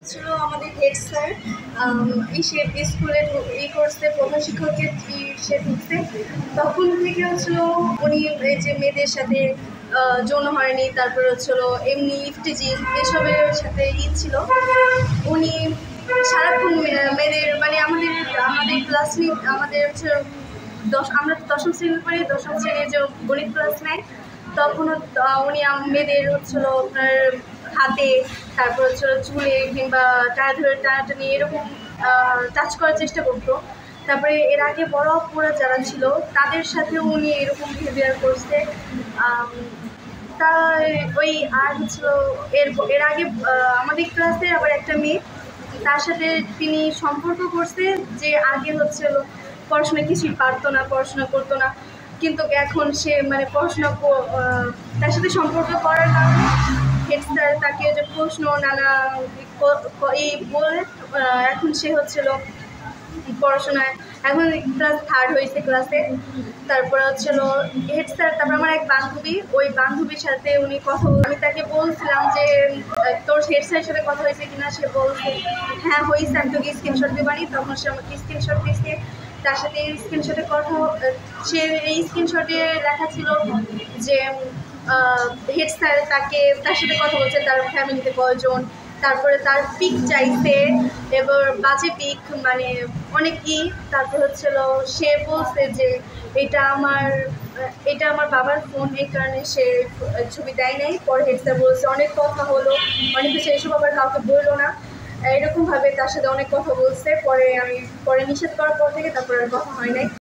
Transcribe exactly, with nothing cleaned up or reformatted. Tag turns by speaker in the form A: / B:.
A: ছিল আমাদের head sir সে স্কুলে এই কোর্সে প্রধান শিক্ষকের সে ঢুকছে তখন থেকে হচ্ছিল উনি এই যে মেয়েদের সাথে যৌন হয়নি, তারপরে হচ্ছিল এমনি ইফটিজিং এসবের সাথে ই ছিল। উনি সারাক্ষণ মেয়েদের মানে আমাদের আমাদের ক্লাসমেট আমাদের হচ্ছে দশ আমরা দশম শ্রেণীর পরে দশম শ্রেণীর যে গণিত ক্লাস নেয় তখন উনি মেয়েদের হচ্ছিল আপনার হাতে, তারপর হচ্ছিল চুলে কিংবা টানা ধরে টানাটানি এরকম টাচ করার চেষ্টা করতো। তারপরে এর আগে বড় অপুরা যারা ছিল তাদের সাথেও উনি এরকম বিহেভিয়ার করছে। তা ওই আর হচ্ছিল এর এর আগে আমাদের ক্লাসে আবার একটা মেয়ে, তার সাথে তিনি সম্পর্ক করছে যে আগে হচ্ছিল পড়াশোনা কিছুই পারতো না, পড়াশোনা করতো না, কিন্তু এখন সে মানে পড়াশোনা তার সাথে সম্পর্ক করার কারণে হেড স্যার তাকে যে প্রশ্ন নানা এই বলে এখন সে হচ্ছিল পড়াশোনায় এখন ক্লাস থার্ড হয়েছে ক্লাসে। তারপরে হচ্ছিল হেড স্যার, তারপর আমার এক বান্ধবী, ওই বান্ধবীর সাথে উনি কথা বল আমি তাকে বলছিলাম যে তোর হেড স্যারের সাথে কথা হয়েছে কিনা, সে বলছে হ্যাঁ হয়েছে, আমি তোকে স্ক্রিনশট দেবানি। তখন সে আমাকে স্ক্রিনশট দিয়েছে, তার সাথে স্ক্রিনশটে কথা সে এই স্ক্রিনশটে লেখা ছিল যে হেড স্যার তাকে তার সাথে কথা বলছে তার ফ্যামিলিতে কয়জন, তারপরে তার পিক চাইছে এবার বাজে পিক মানে অনেকই। তারপর হচ্ছিল সে বলছে যে এটা আমার এটা আমার বাবার ফোন, এই কারণে সে ছবি দেয় নাই। পরে হেড স্যার বলছে অনেক কথা হলো, অনেক কিছু এসব আবার কাউকে বললো না, এরকমভাবে তার সাথে অনেক কথা বলছে। পরে আমি পরে নিষেধ করার পর থেকে তারপরে আর কথা হয় নাই।